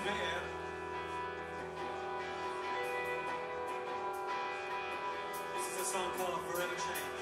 beer. This is a song called Forever Changed.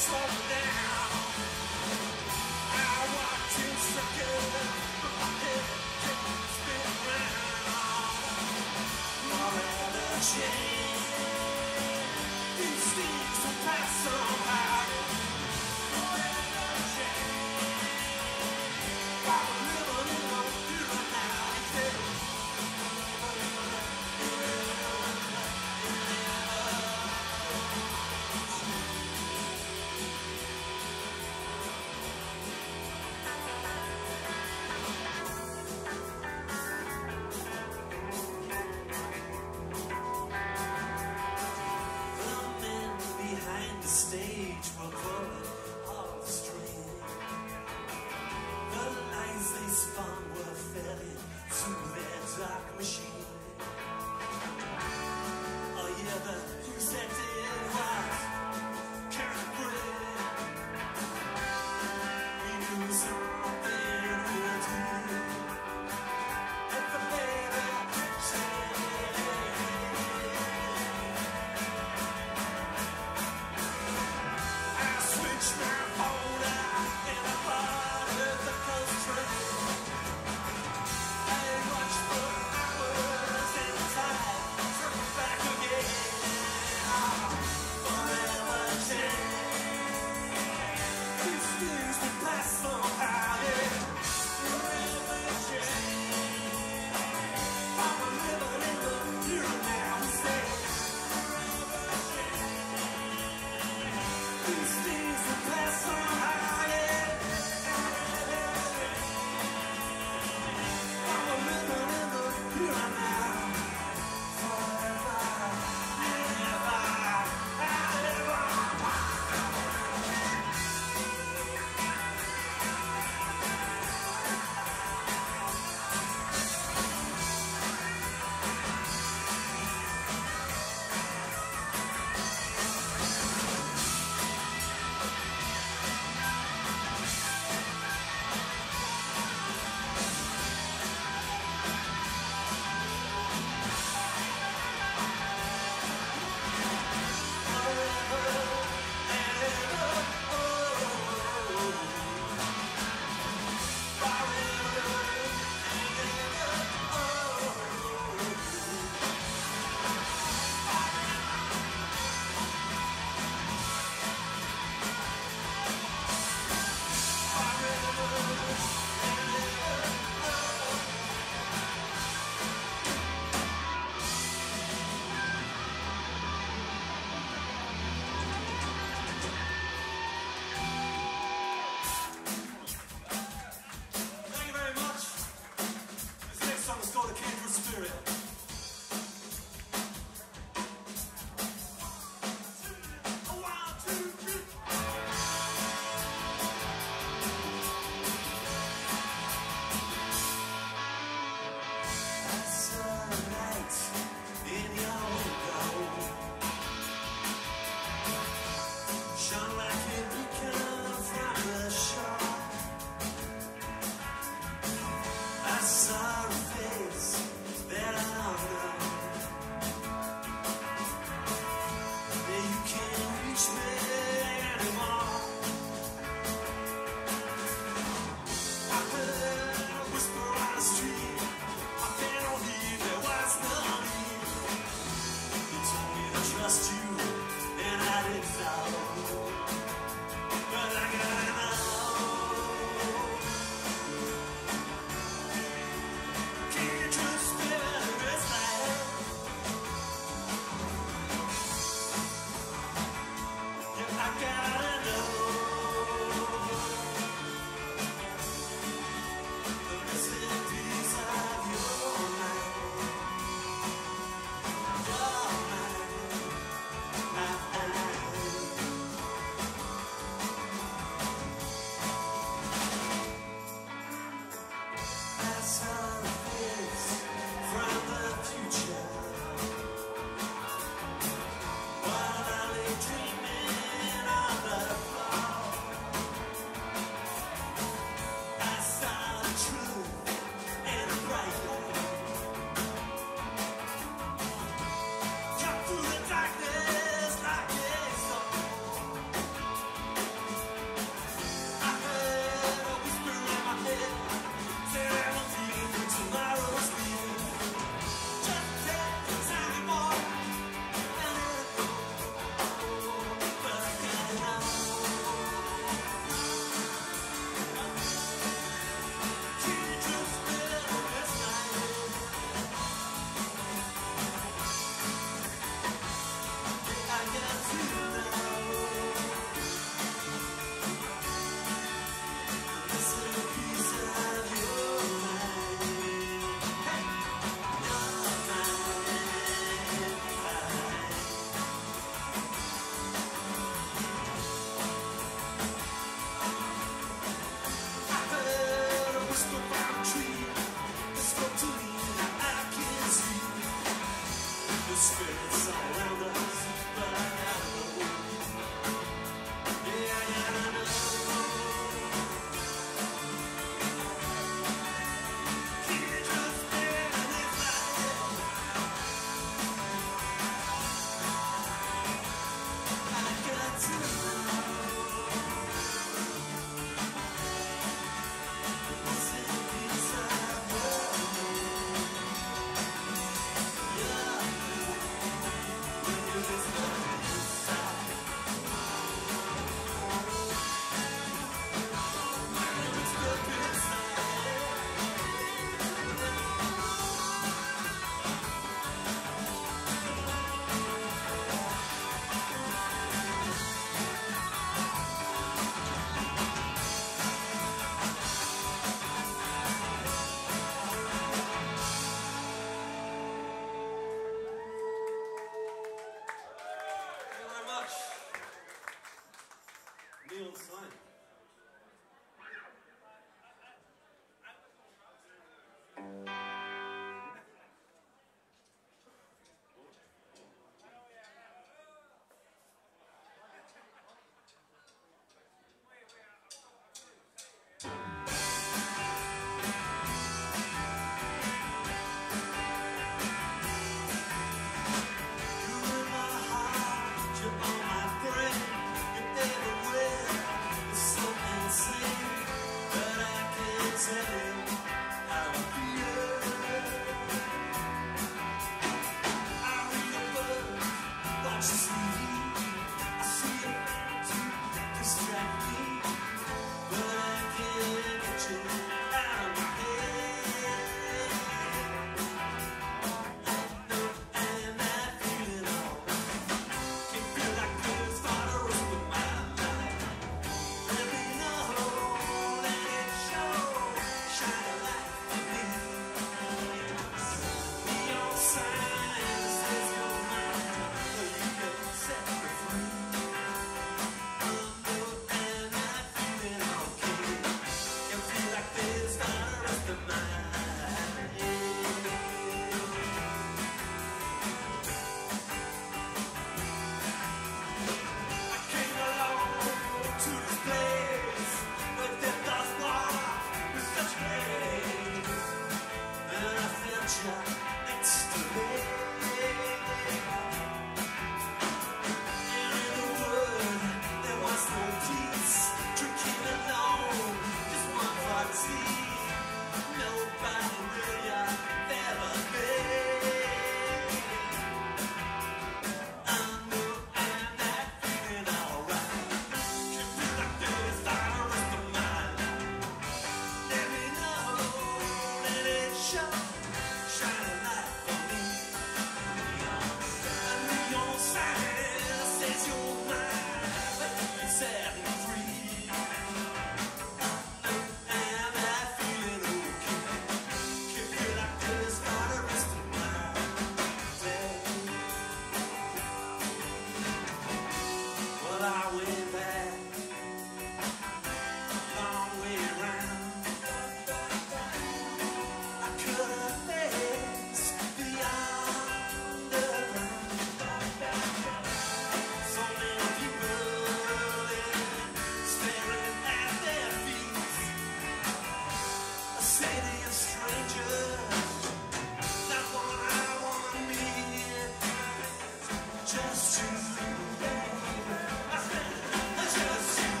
just you, baby. I said, just you.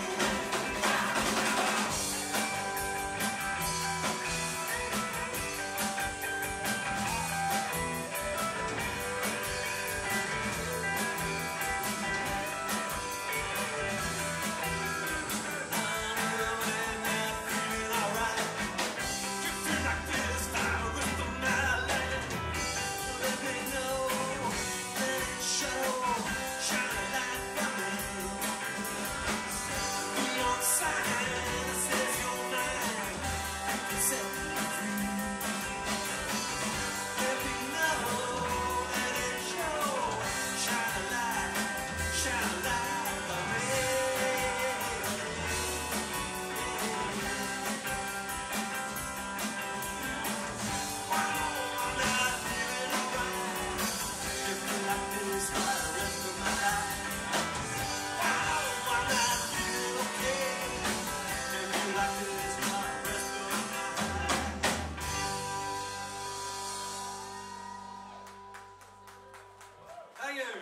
Thank you.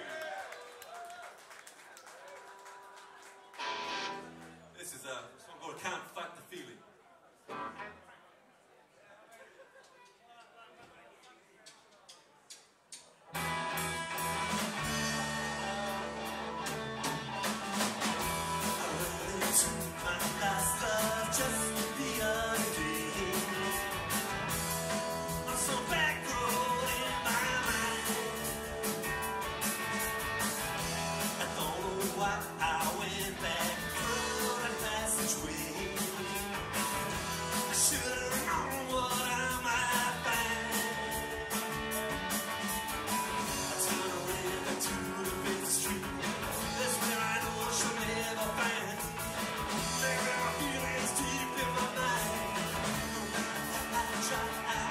This is a song called Can't Fight the Feeling. I went back through that passageway. I should've known what I might find. I turned around into the big street. That's where I know she'll never find. There are feelings deep in my mind. I try.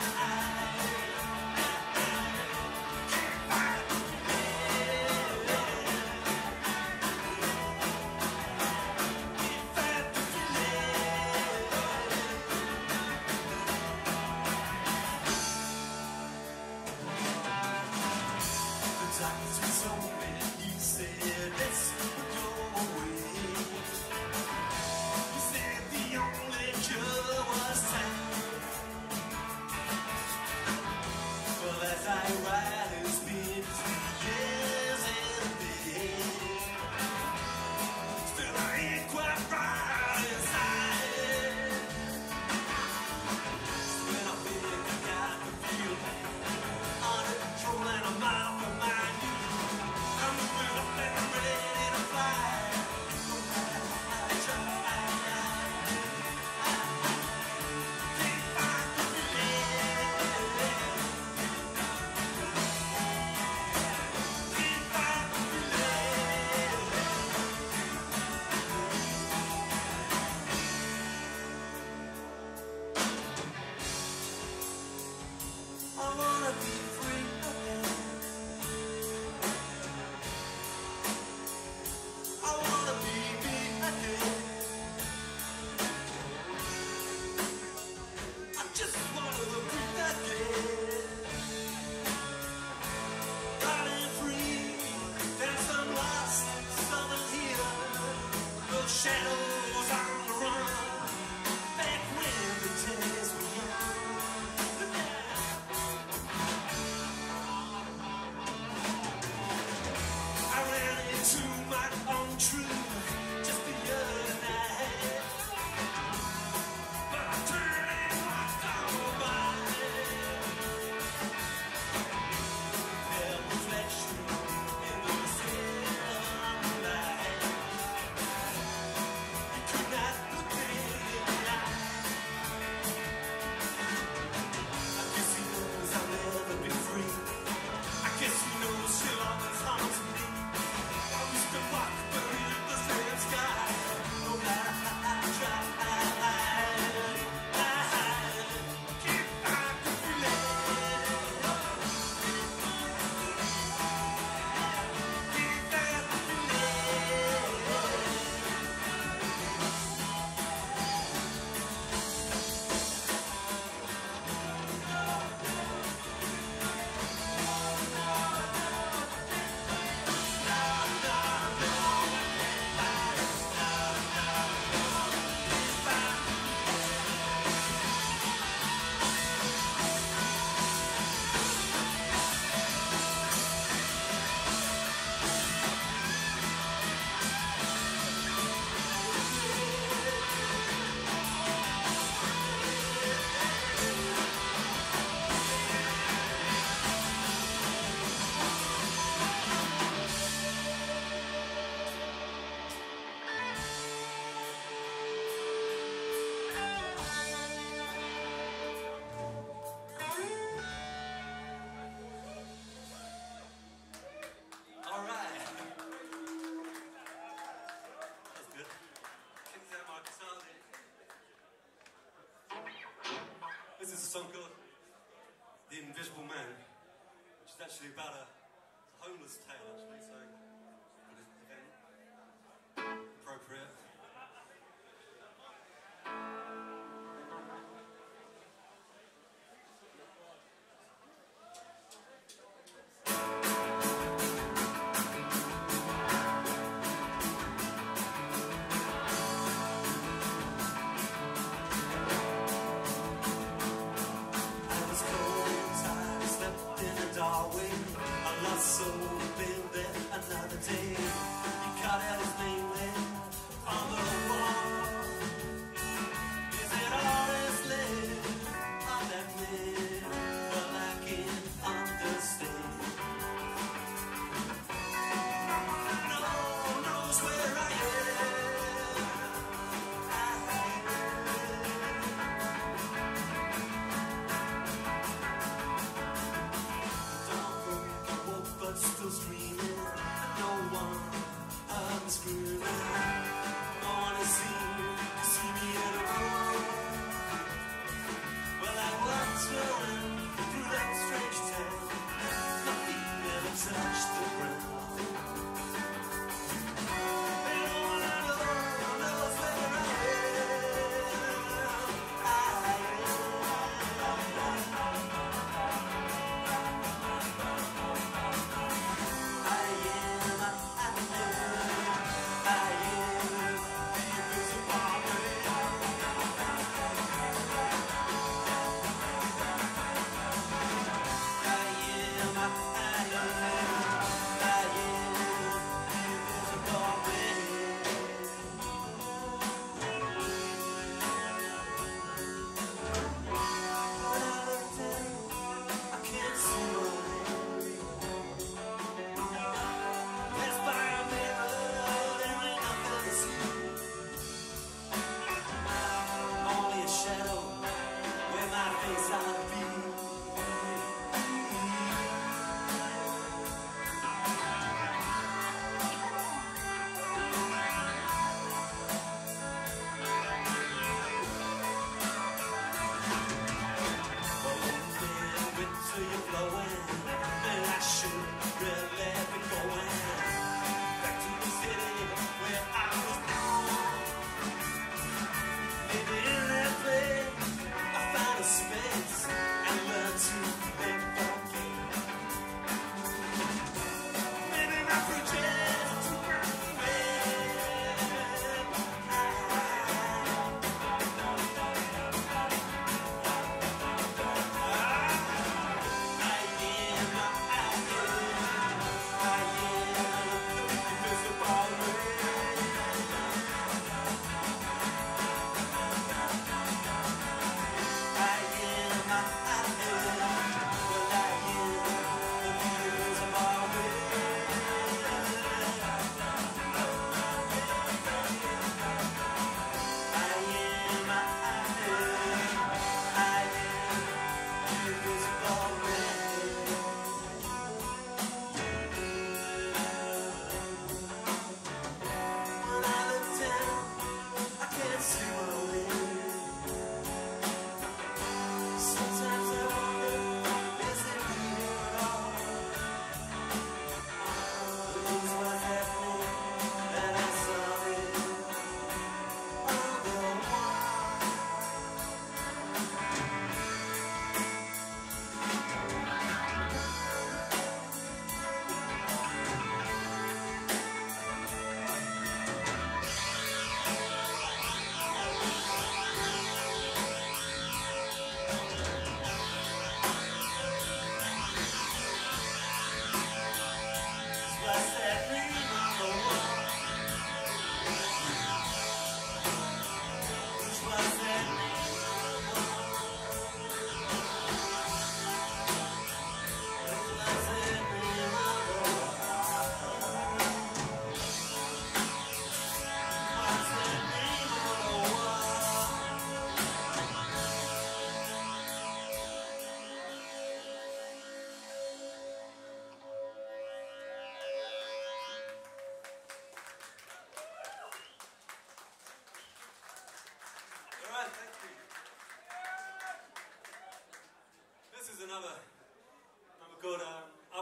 He said, let's go away. He said the only cure was time. Well, as I ride, it's been 2 years and a day. Still, I ain't quite right inside. When I think I got the feeling under control and I'm out of my mind. I'm moving up and ready. song called The Invisible Man, which is actually about a homeless tale, actually, so for this event, appropriate. So been there another day. You cut out his name there on the wall. Is it honestly all that man? Well, I can't understand. No one knows where I am. But still screaming, no one heard me screaming. No one has seen to see me anymore. Well, I walked through that strange town. My feet never touched the ground. And no one I know knows where I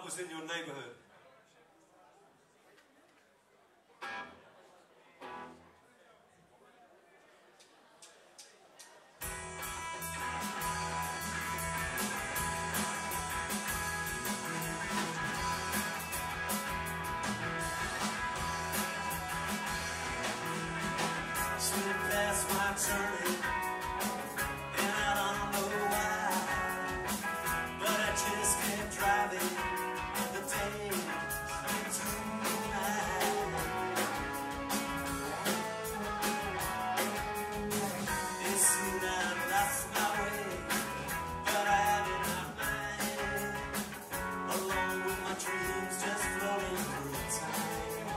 was in your neighborhood. Slip past my turning, and I don't know why, but I just kept driving the day into the night. It seemed I'd lost my way, but I did not mind, along with my dreams just floating through time.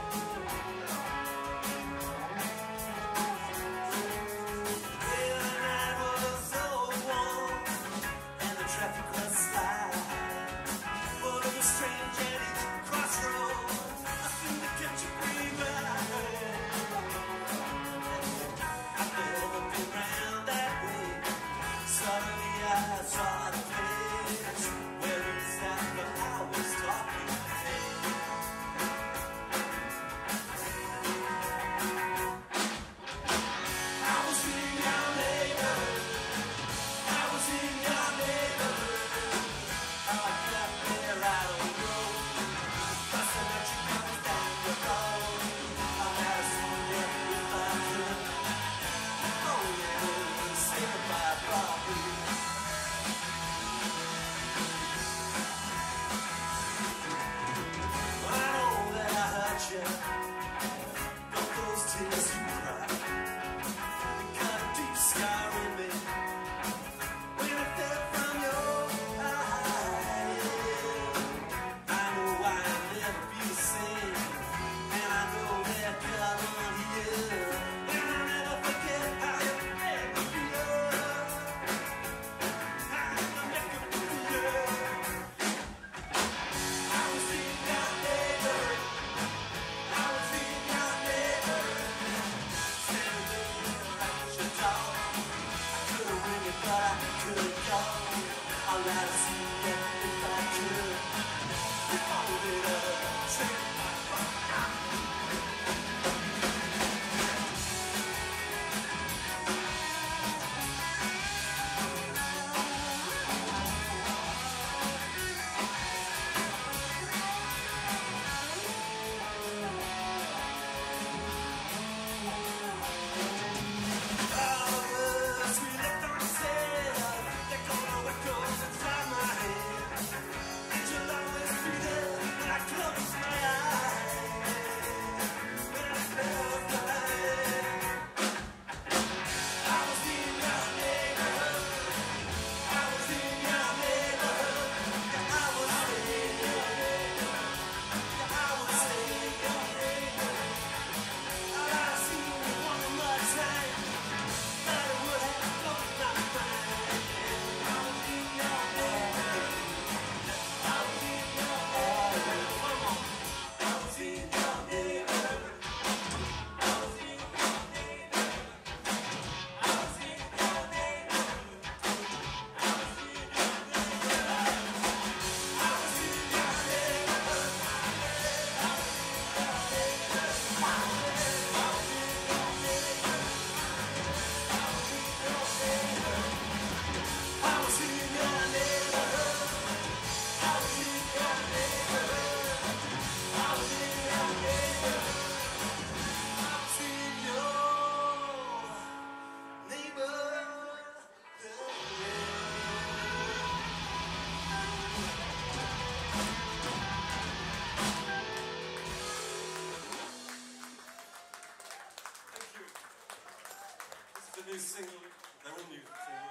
New single, they're all new singles.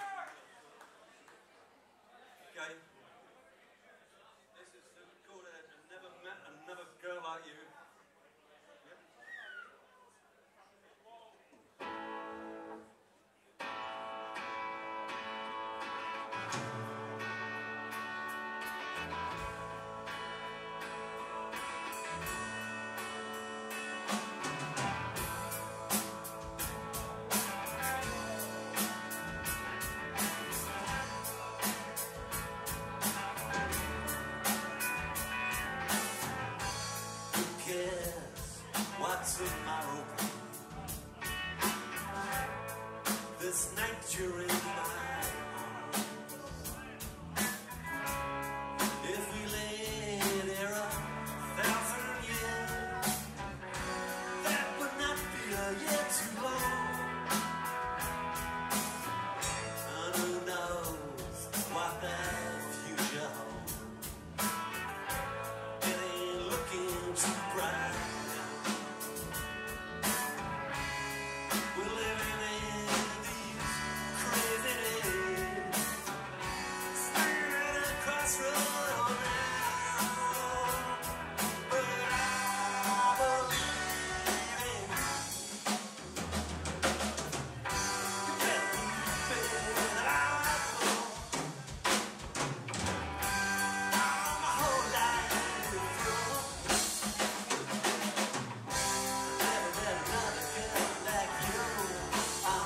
Okay. This is called I Never Met Another Girl Like You. tomorrow. This night you're in my arms. If we lay there 1,000 years, that would not be a year too long. And who knows what that future holds? It ain't looking too bright. We're living in these crazy days, standing at a crossroad now. But I believe in you. You better believe that I will. All my whole life through. Never met another girl like you. I'm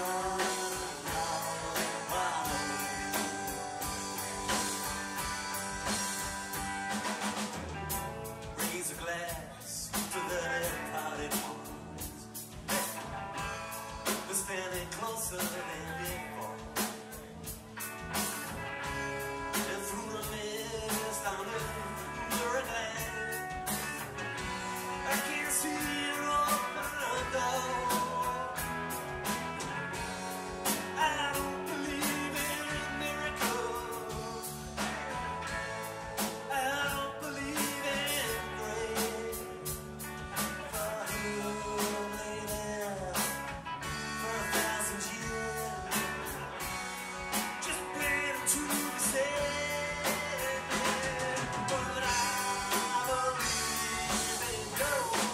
raise a glass to the departed ones. We're standing closer than before. And through the mist under a glass, I can't see you open the door. I don't believe in miracles. I don't believe in grace. For who lay there for 1,000 years, just waiting to be saved. But I believe in God.